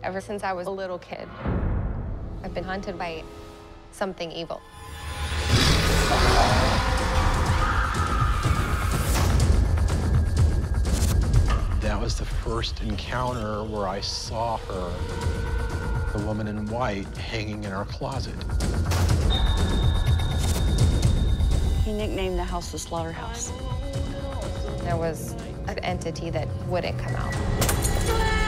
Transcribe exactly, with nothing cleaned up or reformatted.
Ever since I was a little kid, I've been haunted by something evil. That was the first encounter where I saw her, the woman in white, hanging in our closet. He nicknamed the house the Slaughterhouse. There was an entity that wouldn't come out.